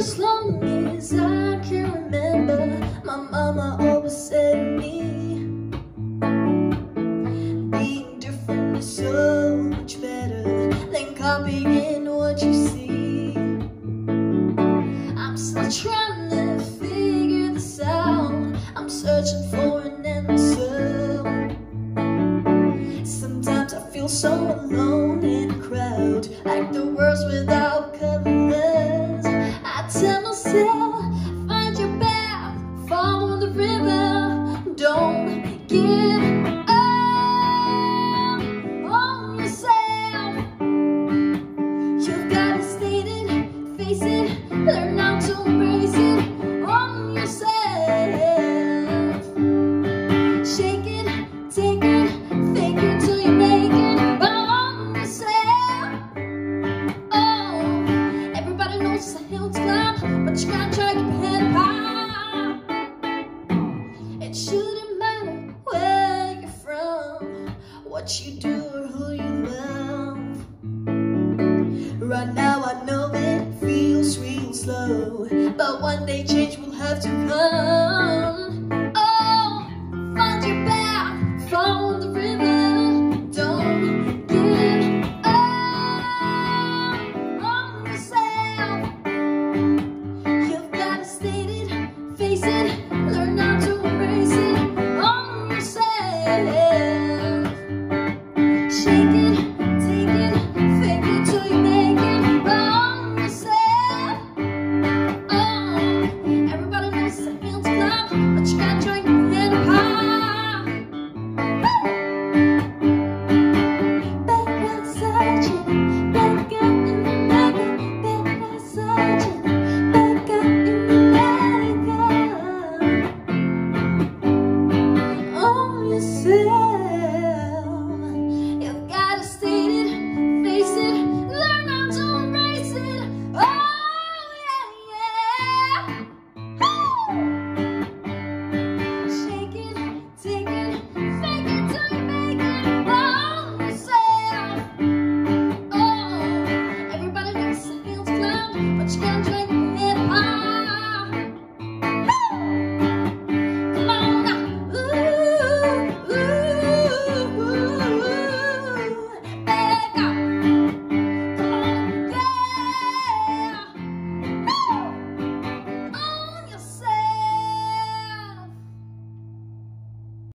as long as I can remember, my mama always said to me, being different is so much better than copying what you see. I'm still trying to figure this out. I'm searching for an answer. Sometimes I feel so alone in a crowd, like the world's without colors. I tell myself, find your path, follow the river, don't give up on yourself. You've got to state it, face it, learn how to embrace it on yourself. Shake it, take it, fake it till you make it on yourself. Oh, everybody knows it's a hill to climb, but you gotta try to keep your head up high. It shouldn't matter where you're from, what you do or who you love. Right now I know it feels real slow, but one day change will have to come.